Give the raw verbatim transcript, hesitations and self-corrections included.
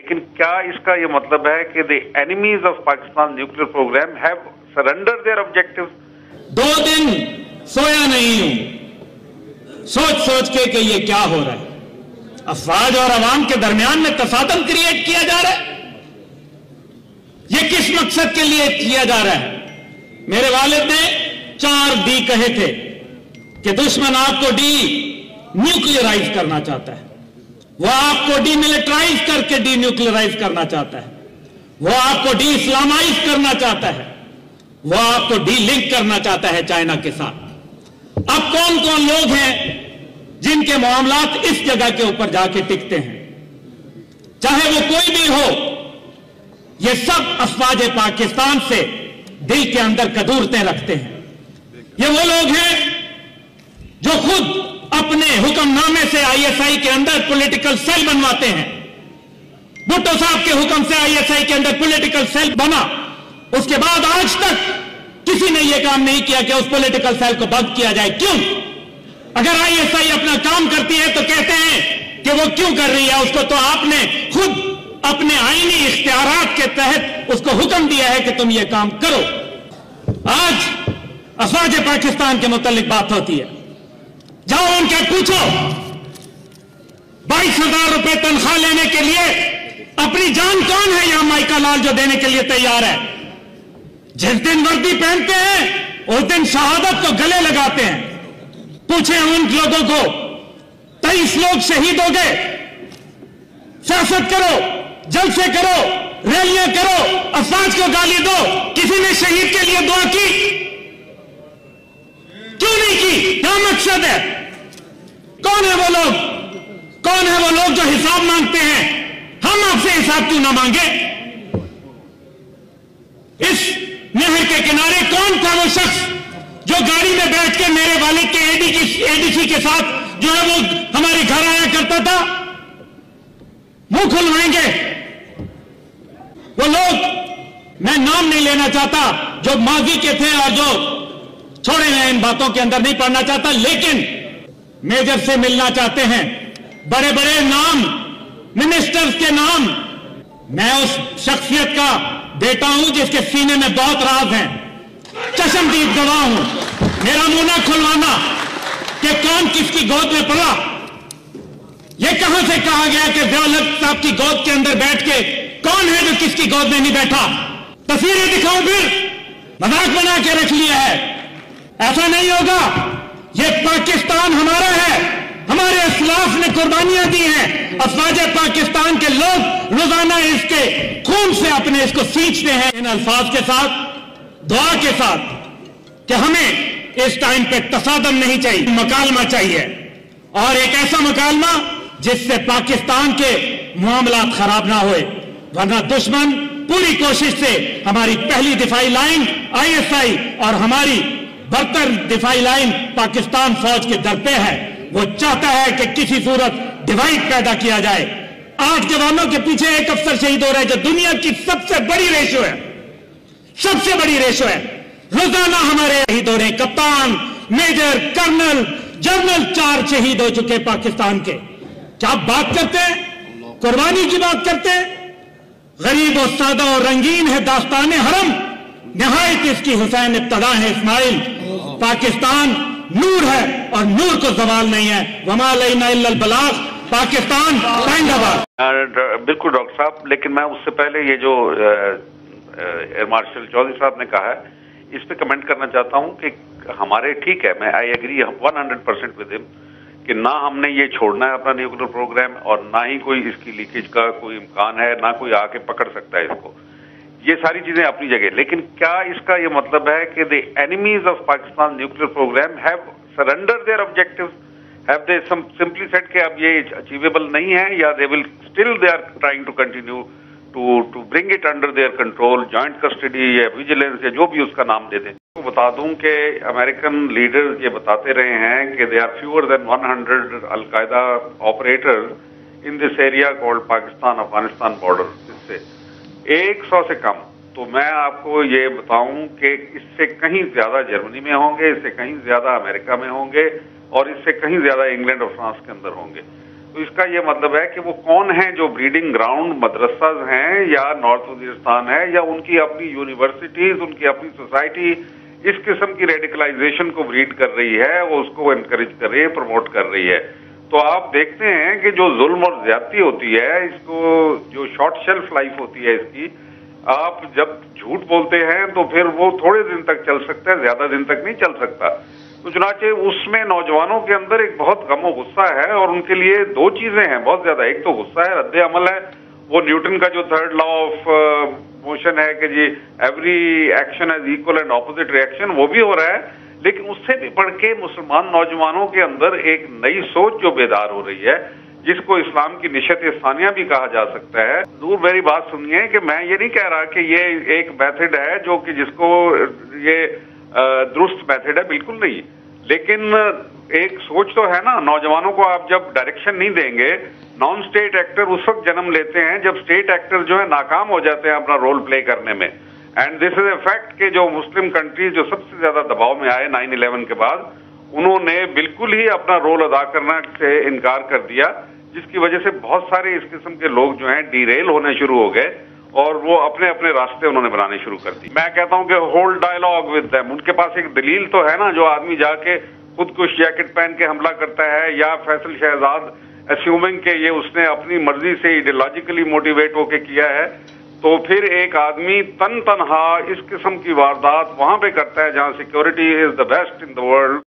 لیکن کیا اس کا یہ مطلب ہے کہ the enemies of Pakistan nuclear program have surrendered their objectives? دو دن سویا نہیں ہوں سوچ سوچ کے کہ یہ کیا ہو رہا ہے. افواج اور عوام کے درمیان میں تصادم کریٹ کیا جا رہا ہے. یہ کس مقصد کے لیے کیا جا رہا ہے؟ میرے والد نے چار ڈی کہے تھے کہ دشمن آپ کو ڈی نیوکلیئرائز کرنا چاہتا ہے, وہ آپ کو ڈی ملٹرائز کر کے ڈی نیوکلیئرائز کرنا چاہتا ہے, وہ آپ کو ڈی اسلامائز کرنا چاہتا ہے, وہ آپ کو ڈی لنک کرنا چاہتا ہے چائنا کے ساتھ. اب کون کون لوگ ہیں جن کے معاملات اس جگہ کے اوپر جا کے ٹکتے ہیں؟ چاہے وہ کوئی بھی ہو, یہ سب افواج پاکستان سے دل کے اندر کدورتیں رکھتے ہیں. یہ وہ لوگ ہیں جو خود اپنے حکم نامے سے آئی ایس آئی کے اندر پولیٹیکل سیل بنواتے ہیں. بھٹو صاحب کے حکم سے آئی ایس آئی کے اندر پولیٹیکل سیل بنا, اس کے بعد آج تک کسی نے یہ کام نہیں کیا کہ اس پولیٹیکل سیل کو بند کیا جائے. کیوں؟ اگر آئی ایس آئی اپنا کام کرتی ہے تو کہتے ہیں کہ وہ کیوں کر رہی ہے, اس کو تو آپ نے خود اپنے آئینی اختیارات کے تحت اس کو حکم دیا ہے کہ تم یہ کام کرو. آج افواج پاکستان کے متعلق بات ہوتی ہے, جاؤ ان کے پوچھو بائیس ہزار روپے تنخواہ لینے کے لیے اپنی جان کون ہے یہاں مائکا لال جو دینے کے لیے تیار ہے؟ جس دن وردی پہنتے ہیں اس دن شہادت کو گلے لگاتے ہیں. پوچھیں ان لوگوں کو, تیئیس لوگ شہید ہو گئے. سیاست کرو, جلسے کرو, ریلیاں کرو, افواج کو گالی دو, کسی نے شہید کے لیے دعا کی؟ کیوں نہیں کی؟ کیا مقصد ہے؟ کون ہے وہ لوگ؟ کون ہے وہ لوگ جو حساب مانگتے ہیں؟ ہم آپ سے حساب کیوں نہ مانگے؟ اس نہر کے کنارے کون تھا وہ شخص جو گاڑی میں بیٹھ کے میرے والد کے اے ڈی سی کے ساتھ جو ہے وہ ہمارے گھر آیا کرتا تھا؟ منہ کھلوائیں گے وہ لوگ. میں نام نہیں لینا چاہتا جو ماضی کے تھے اور جو چھوڑے میں ان باتوں کے اندر نہیں پڑھنا چاہتا, لیکن میجر سے ملنا چاہتے ہیں, بڑے بڑے نام, منسٹرز کے نام. میں اس شخصیت کا بیٹا ہوں جس کے سینے میں بہت راز ہیں, چشمدید گواہ ہوں. میرا منہ نہ کھلوانا کہ کون کس کی گود میں پڑا. یہ کہاں سے کہا گیا کہ ضیاء الحق صاحب کی گود کے اندر بیٹھ کے کون ہے جو کس کی گود میں نہیں بیٹھا؟ تصویریں دکھاؤ, پھر مذاق بنا کے رکھ لیا ہے. ایسا نہیں ہوگا. یہ پاکستان ہمارا ہے, ہمارے اسلاف نے قربانیاں دی ہیں. افواج پاکستان کے لوگ روزانہ اس کے خون سے اپنے اس کو سینچتے ہیں. ان الفاظ کے ساتھ, دعا کے ساتھ کہ ہمیں اس ٹائم پہ تصادم نہیں چاہیے, مکالمہ چاہیے, اور ایک ایسا مکالمہ جس سے پاکستان کے معاملات خراب نہ ہوئے. ورنہ دشمن پوری کوشش سے ہماری پہلی دفاعی لائن آئی ایس آئی اور ہماری برتر دفاعی لائن پاکستان فوج کے در پہ ہے. وہ چاہتا ہے کہ کسی صورت ڈیوائڈ پیدا کیا جائے. آٹھ جوانوں کے پیچھے ایک افسر شہید ہو رہا ہے جو دنیا کی سب سے بڑی ریشو ہے, سب سے بڑی ریشو ہے. روزانہ ہمارے شہید ہو رہے ہیں, کپتان, میجر, کرنل, جنرل, چار شہید ہو چکے پاکستان کے. کیا بات کرتے ہیں؟ قربانی کی بات کرتے ہیں. غریب و سادہ اور رنگین ہے داستان حرم, نہایت اس کی حسین ابتدا ہے اسماعیل. پاکستان نور ہے اور نور کو زوال نہیں ہے. وما علینا الا البلاغ. پاکستان زندہ باد. بالکل ڈاکٹر صاحب, لیکن میں اس سے پہلے یہ جو ایئر مارشل چودھری صاحب نے کہا ہے اس پہ کمنٹ کرنا چاہتا ہوں کہ ہمارے ٹھیک ہے, میں I agree one hundred percent with ہم کہ نہ ہم نے یہ چھوڑنا ہے اپنا نیوکلیر پروگرام, اور نہ ہی کوئی اس کی لیکیج کا کوئی امکان ہے, نہ کوئی آ کے پکڑ سکتا ہے اس کو. یہ ساری چیزیں اپنی جگہ, لیکن کیا اس کا یہ مطلب ہے کہ the enemies of Pakistan nuclear program have surrendered their objectives? Have they simply said کہ اب یہ achievable نہیں ہے, یا they will still they are trying to continue to to bring it under their control, joint custody یا vigilance یا جو بھی اس کا نام دے دیں. تو بتا دوں کہ امریکن لیڈرز یہ بتاتے رہے ہیں کہ they are fewer than one hundred al Qaeda operators in this area called Pakistan Afghanistan border. اس سے ایک سو سے کم. تو میں آپ کو یہ بتاؤں کہ اس سے کہیں زیادہ جرمنی میں ہوں گے, اس سے کہیں زیادہ امریکہ میں ہوں گے, اور اس سے کہیں زیادہ انگلینڈ اور فرانس کے اندر ہوں گے. तो इसका ये मतलब है कि वो कौन है जो ब्रीडिंग ग्राउंड मदरसाज हैं या नॉर्थ वजीरिस्तान है या उनकी अपनी यूनिवर्सिटीज, उनकी अपनी सोसाइटी इस किस्म की रेडिकलाइजेशन को ब्रीड कर रही है, वो उसको एनकरेज कर रही है, प्रमोट कर रही है। तो आप देखते हैं कि जो जुल्म और ज्यादती होती है, इसको जो शॉर्ट शेल्फ लाइफ होती है इसकी, आप जब झूठ बोलते हैं तो फिर वो थोड़े दिन तक चल सकता है, ज्यादा दिन तक नहीं चल सकता। तो चुनाचे उसमें नौजवानों के अंदर एक बहुत गम और गुस्सा है और उनके लिए दो चीजें हैं बहुत ज्यादा। एक तो गुस्सा है, रद्द अमल है, वो न्यूटन का जो थर्ड लॉ ऑफ मोशन है कि जी every action has equal and opposite reaction, वो भी हो रहा है। लेकिन उससे भी बढ़ के मुसलमान नौजवानों के अंदर एक नई सोच जो बेदार हो रही है, जिसको इस्लाम की निशत सानिया भी कहा जा सकता है। दूर मेरी बात सुनिए कि मैं ये नहीं कह रहा कि ये एक मेथड है जो कि जिसको ये दुरुस्त मेथड है, बिल्कुल नहीं। लेकिन एक सोच तो है ना, नौजवानों को आप जब डायरेक्शन नहीं देंगे, नॉन स्टेट एक्टर उस वक्त जन्म लेते हैं जब स्टेट एक्टर जो है नाकाम हो जाते हैं अपना रोल प्ले करने में। And this is a fact कि जो मुस्लिम कंट्रीज जो सबसे ज्यादा दबाव में आए नाइन इलेवन के बाद, उन्होंने बिल्कुल ही अपना रोल अदा करने से इनकार कर दिया, जिसकी वजह से बहुत सारे इस किस्म के लोग जो हैं डीरेल होने शुरू हो गए और वो अपने अपने रास्ते उन्होंने बनाने शुरू कर दी। मैं कहता हूं कि होल्ड डायलॉग विद देम। उनके पास एक दलील तो है ना, जो आदमी जाके खुदकुश जैकेट पहन के हमला करता है, या फैसल शहजाद अस्यूमिंग के ये उसने अपनी मर्जी से आइडियोलॉजिकली मोटिवेट होके किया है, तो फिर एक आदमी तन तनहा इस किस्म की वारदात वहां पे करता है जहां security is the best in the world.